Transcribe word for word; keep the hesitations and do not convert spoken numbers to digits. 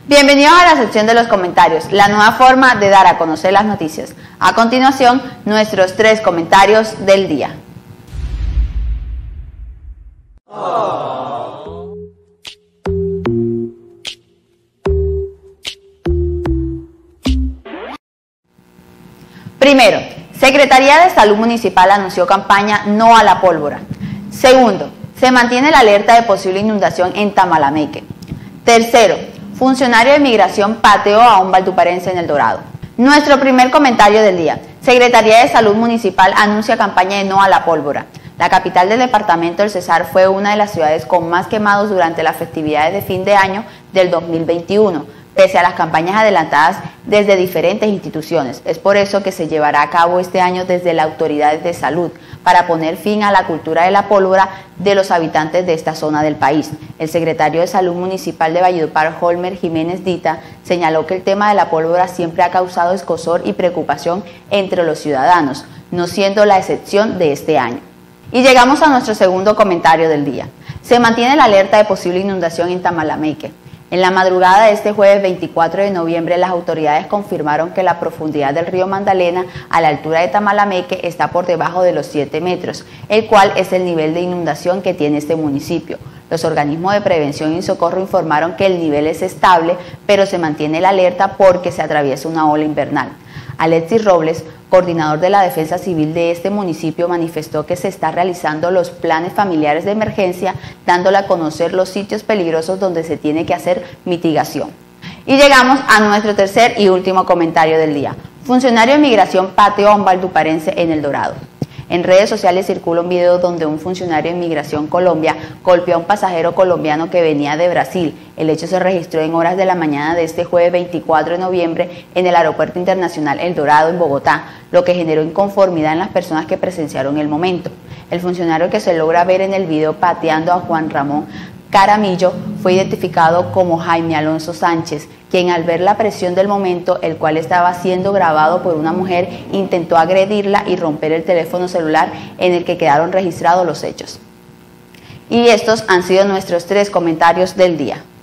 Bienvenidos a la sección de los comentarios, la nueva forma de dar a conocer las noticias. A continuación, nuestros tres comentarios del día. Oh. Primero, Secretaría de Salud Municipal anunció campaña No a la Pólvora. Segundo, se mantiene la alerta de posible inundación en Tamalameque. Tercero, funcionario de migración pateó a un valduparense en El Dorado. Nuestro primer comentario del día. Secretaría de Salud Municipal anuncia campaña de No a la Pólvora. La capital del departamento del Cesar fue una de las ciudades con más quemados durante las festividades de fin de año del dos mil veintiuno, pese a las campañas adelantadas desde diferentes instituciones. Es por eso que se llevará a cabo este año desde las autoridades de salud, para poner fin a la cultura de la pólvora de los habitantes de esta zona del país. El secretario de Salud Municipal de Valledupar, Holmer Jiménez Dita, señaló que el tema de la pólvora siempre ha causado escozor y preocupación entre los ciudadanos, no siendo la excepción de este año. Y llegamos a nuestro segundo comentario del día. Se mantiene la alerta de posible inundación en Tamalameque. En la madrugada de este jueves veinticuatro de noviembre, las autoridades confirmaron que la profundidad del río Magdalena a la altura de Tamalameque está por debajo de los siete metros, el cual es el nivel de inundación que tiene este municipio. Los organismos de prevención y socorro informaron que el nivel es estable, pero se mantiene la alerta porque se atraviesa una ola invernal. Alexis Robles, coordinador de la Defensa Civil de este municipio, manifestó que se está realizando los planes familiares de emergencia, dándole a conocer los sitios peligrosos donde se tiene que hacer mitigación. Y llegamos a nuestro tercer y último comentario del día. Funcionario de migración pateó a un valduparense en El Dorado. En redes sociales circula un video donde un funcionario de Migración Colombia golpeó a un pasajero colombiano que venía de Brasil. El hecho se registró en horas de la mañana de este jueves veinticuatro de noviembre en el Aeropuerto Internacional El Dorado en Bogotá, lo que generó inconformidad en las personas que presenciaron el momento. El funcionario que se logra ver en el video pateando a Juan Ramón Caramillo fue identificado como Jaime Alonso Sánchez, quien al ver la presión del momento, el cual estaba siendo grabado por una mujer, intentó agredirla y romper el teléfono celular en el que quedaron registrados los hechos. Y estos han sido nuestros tres comentarios del día.